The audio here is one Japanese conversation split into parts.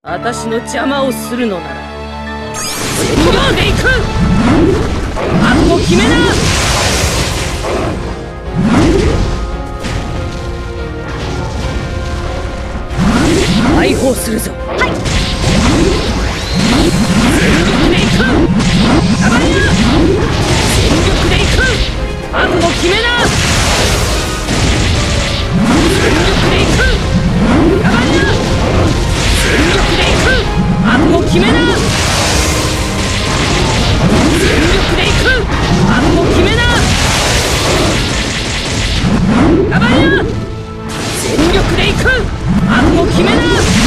私の邪魔をするのなら全力でいく。覚悟決めな。解放するぞ。はい。全力でいく。やばいな。全力でいく。覚悟決めな。全力でいく。やばいな。全力でいく。覚悟決めな。全力でいく。覚悟決めな。やばいな。全力でいく。覚悟決めな。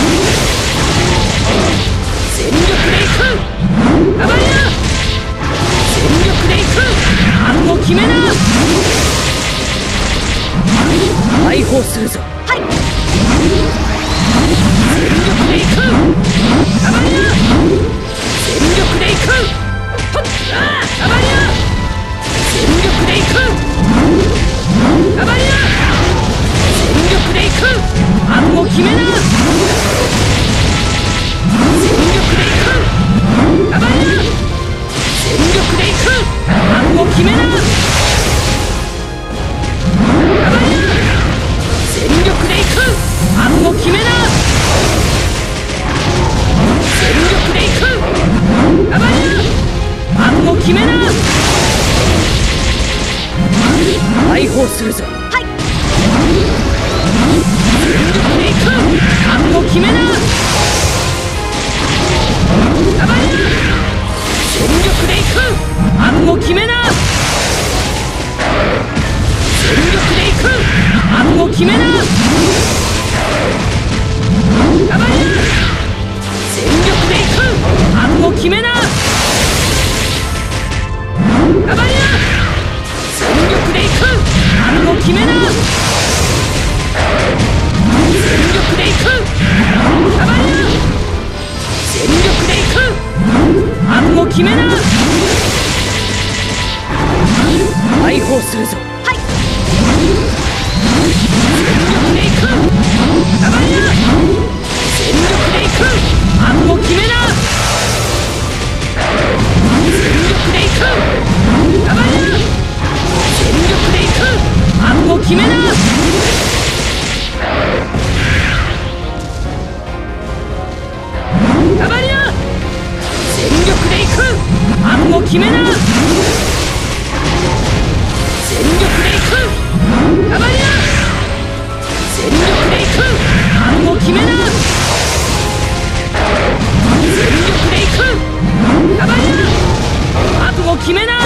全力でいく。やばいな。全力でいく。覚悟決めな。解放するぞ。はい。全力でいく。やばいな。全力でいく。はっ、ああ、やばいな。全力でいく。やばいな。全力でいく。覚悟決めな。全力でいく。やばいな。全力でいく。覚悟決めな。やばいな。全力でいく。覚悟決めな。全力でいく。やばいな。覚悟決めな。解放するぞ。はい。全力でいく。覚悟決めな。やばいな。全力でいく。覚悟決めな。全力でいく。覚悟決めな。やばいな。全力でいく。覚悟決めな。やばいな。全力でいく。覚悟決めな。全力でいく。やばいな。全力でいく。覚悟決めな。解放するぞ。はい。全力でいく。やばいな。全力でいく。覚悟決めな。全力でいく。やばいな。全力でいく。覚悟決めな。やばいな。全力でいく。覚悟決めな。全力でいく。やばいな。全力でいく。覚悟決めな。全力でいく。やばいな。覚悟決めな。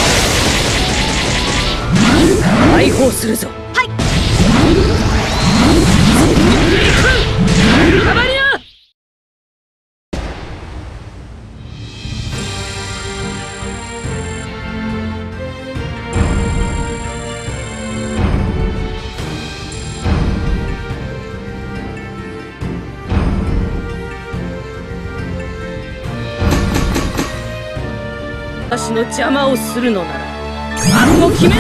解放するぞ。はい。全力でいく。やばいな。私の邪魔をするのなら覚悟決めな。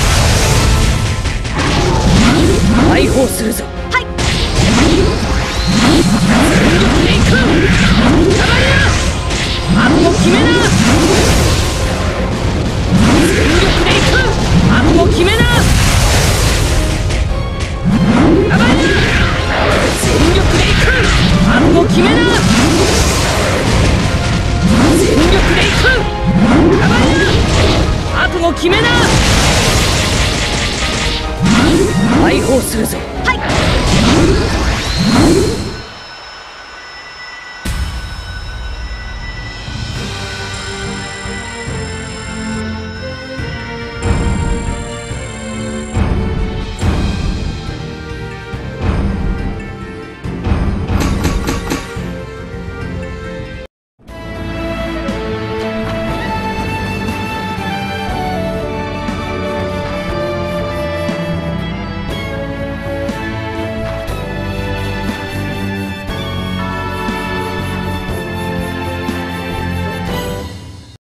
解放するぞ。はい。全力でいく。やばいな。覚悟決めな。全力でいく。覚悟決めな。やばいな。全力でいく。覚悟決めな。全力でいく。やばいな。覚悟決めな。解放するぞ。